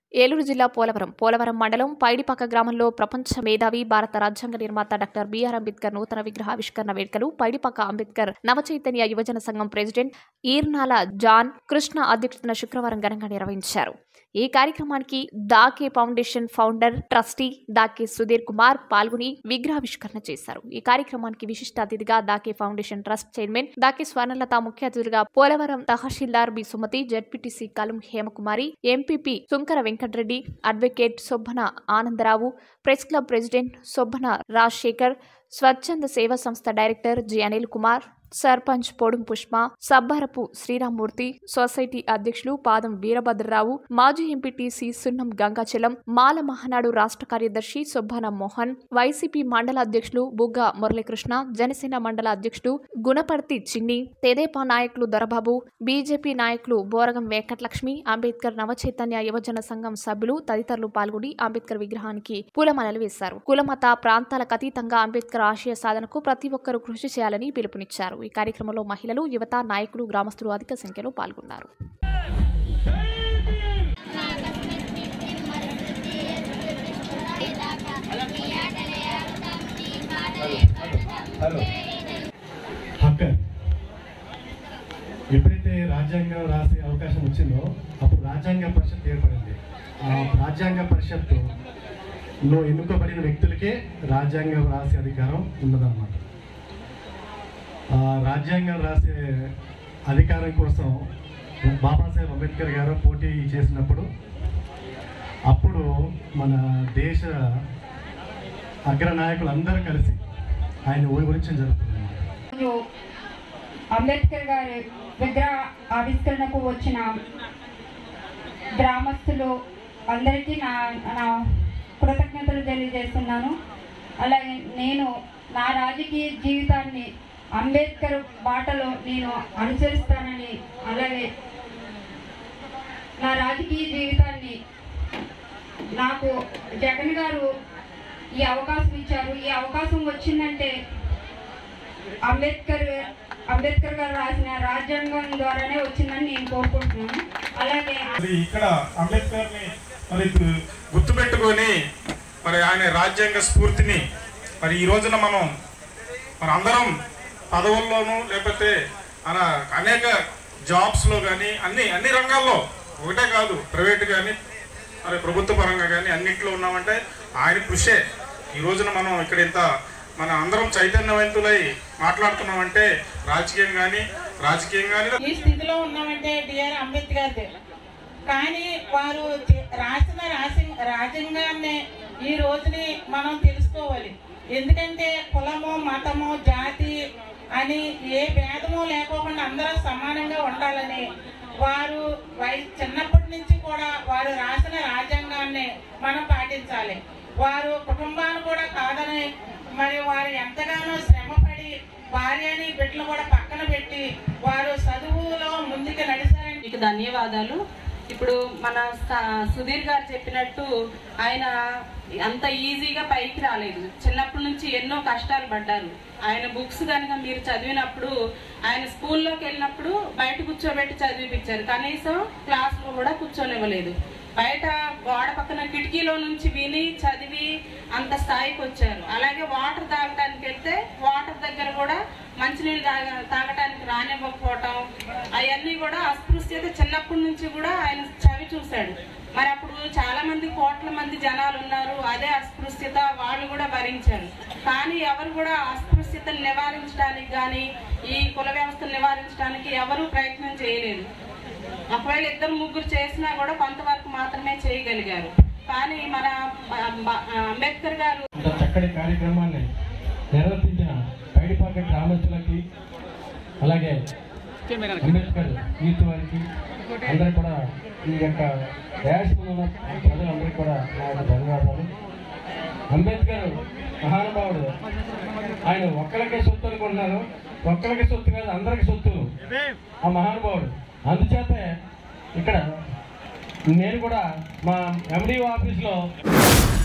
ఏలూరు జిల్లా పోలవరం మండలం పైడిపాక గ్రామంలో ప్రపంచ మేధావి భారత రాజ్యాంగ నిర్మాత డాక్టర్ బిఆర్ అంబేద్కర్ నూతన విగ్రహావిష్కరణ వేడుకలు పైడిపాక అంబేద్కర్ నవచైతన్య యువజన సంఘం ప్రెసిడెంట్ ఈర్నాల జాన్ కృష్ణ అధ్యక్షతన శుక్రవారం ఘనంగా నిర్వహించారు. ఈ కార్యక్రమానికి Dake foundation founder trustee Dake Sudheer Kumar పాల్గొని విగ్రహావిష్కరణ చేశారు. ఈ కార్యక్రమానికి విశిష్ట అతిథిగా Dake foundation trust chairman Dake Swarnalatha, ముఖ్య అతిథులుగా Polavaram tahsildar B Sumathi, ZPTC Kalam Hemakumari, MPP Sunkara Venkatareddy, advocate Sobbana Anandarao, press club president Sobbana Rajasekhar, స్వచ్ఛంద సేవా సంస్థ director G Anil Kumar, sarpanch Podum Pushpa, Sabbarapu Sriramamurthy, society అధ్యక్షులు పాదం వీరభద్రరావు, మాజీ ఎంపీటీసీ సున్నం గంగాచలం, మాల మహానాడు రాష్ట్ర కార్యదర్శి సొబ్బన మోహన్, వైసీపీ మండల అధ్యక్షులు బుగ్గ మురళీకృష్ణ, జనసేన మండల అధ్యక్షుడు గుణపర్తి చిన్ని, తెదేపా నాయకులు దొరబాబు, బీజేపీ నాయకులు బోరగం వెంకటలక్ష్మి, అంబేద్కర్ నవచైతన్య యువజన సంఘం సభ్యులు తదితరులు పాల్గొని అంబేద్కర్ విగ్రహానికి పూలమాలలు వేశారు. కులమత ప్రాంతాలకు అతీతంగా అంబేద్కర్ ఆశయ సాధనకు ప్రతి ఒక్కరూ కృషి చేయాలని పిలుపునిచ్చారు. ఈ కార్యక్రమంలో మహిళలు, యువత, నాయకులు, గ్రామస్తులు అధిక సంఖ్యలో పాల్గొన్నారు. ఎప్పుడైతే రాజ్యాంగం రాసే అవకాశం వచ్చిందో అప్పుడు రాజ్యాంగ పరిషత్ ఏర్పడింది. ఆ రాజ్యాంగ పరిషత్తులో ఎన్నుకోబడిన వ్యక్తులకే రాజ్యాంగం రాసే అధికారం ఉన్నదన్నమాట. రాజ్యాంగం రాసే అధికారం కోసం బాబాసాహెబ్ అంబేద్కర్ గారు పోటీ చేసినప్పుడు అప్పుడు మన దేశ అగ్రనాయకులు అందరూ కలిసి ఆయన ఓడించడం జరుగుతుంది. అంబేద్కర్ గారి విగ్రహ ఆవిష్కరణకు వచ్చిన గ్రామస్తులు అందరికీ నా కృతజ్ఞతలు తెలియజేస్తున్నాను. అలాగే నేను నా రాజకీయ జీవితాన్ని అంబేద్కర్ బాటలో నేను అనుసరిస్తానని, అలాగే నా రాజకీయ జీవితాన్ని నాకు జగన్ గారు ఈ అవకాశం ఇచ్చారు. ఈ అవకాశం వచ్చిందంటే అంబేద్కర్ గారు రాసిన రాజ్యాంగం ద్వారానే వచ్చిందని నేను కోరుకుంటున్నాను. అలాగే ఇక్కడ అంబేద్కర్ ని మరి గుర్తుపెట్టుకొని మరి ఆయన రాజ్యాంగ స్ఫూర్తిని మరి ఈ రోజున మనం అందరం పదవుల్లోనూ లేకపోతే అనేక జాబ్స్లో కానీ అన్ని రంగాల్లో, ఒకటే కాదు ప్రైవేట్ కానీ మరి ప్రభుత్వ పరంగా కానీ అన్నింటిలో ఉన్నామంటే ఆయన కృషే. ఈ రోజున మనం ఇక్కడ ఇంత మన అందరం చైతన్యవంతులై మాట్లాడుతున్నామంటే రాజకీయం కానీ ఈ స్థితిలో ఉన్నామంటే డిఆర్ అంబేద్కర్. కానీ వారు రాసిన రాజ్యాంగాన్ని ఈ రోజుని మనం తెలుసుకోవాలి. ఎందుకంటే కులము, మతము, జాతి అని ఏ భేదము లేకోకుండా అందరూ సమానంగా ఉండాలని వారు చిన్నప్పటి నుంచి కూడా వారు రాసిన రాజ్యాంగాన్ని మనం పాటించాలి. వారు కుటుంబాన్ని కూడా కాదని మరి వారు ఎంతగానో శ్రమపడి భార్యని బిడ్డలు కూడా పక్కన పెట్టి వారు చదువులో ముందుకు నడిచారని మీకు ధన్యవాదాలు. ఇప్పుడు మన సుధీర్ గారు చెప్పినట్టు ఆయన అంత ఈజీగా పైకి రాలేదు. చిన్నప్పటి నుంచి ఎన్నో కష్టాలు పడ్డారు. ఆయన బుక్స్ కనుక మీరు చదివినప్పుడు ఆయన స్కూల్లోకి వెళ్ళినప్పుడు బయట కూర్చోబెట్టి చదివిపించారు. కనీసం క్లాస్లో కూడా కూర్చోనివ్వలేదు. బయట గోడ పక్కన కిటికీలో నుంచి విని చదివి అంత స్థాయికి వచ్చారు. అలాగే వాటర్ తాగడానికి వెళ్తే వాటర్ దగ్గర కూడా మంచినీళ్ళు తాగటానికి రానివ్వకపోవటం, అవన్నీ కూడా అస్పృశ్యత చిన్నప్పటి నుంచి కూడా ఆయన చవి చూశాడు. మరి అప్పుడు చాలా మంది కోట్ల మంది జనాలు ఉన్నారు, అదే అస్పృశ్యత వాళ్ళు కూడా భరించారు. కానీ ఎవరు కూడా అస్పృశ్యతను నివారించడానికి కానీ ఈ కుల వ్యవస్థను నివారించడానికి ఎవరూ ప్రయత్నం చేయలేదు. ఒకవేళ ఇద్దరు ముగ్గురు చేసినా కూడా కొంతవరకు మాత్రమే చేయగలిగారు. కానీ మన అంబేద్కర్ గారు చక్కటి కార్యక్రమాన్ని నిర్వర్తించిన పైడిపాక గ్రామస్తులకి, అలాగే అంబేద్కర్ యూత్ వారికి అందరూ కూడా ఈ యొక్క ప్రజలందరికీ కూడా నా యొక్క ధన్యవాదాలు. అంబేద్కర్ మహానుభావుడు. ఆయన ఒక్కరికే సొత్తు అనుకుంటున్నారు, ఒక్కరికి సొత్తు కాదు, అందరికి సొత్తు ఆ మహానుభావుడు. అందుచేతే ఇక్కడ నేను కూడా మా ఎండిఓ ఆఫీస్లో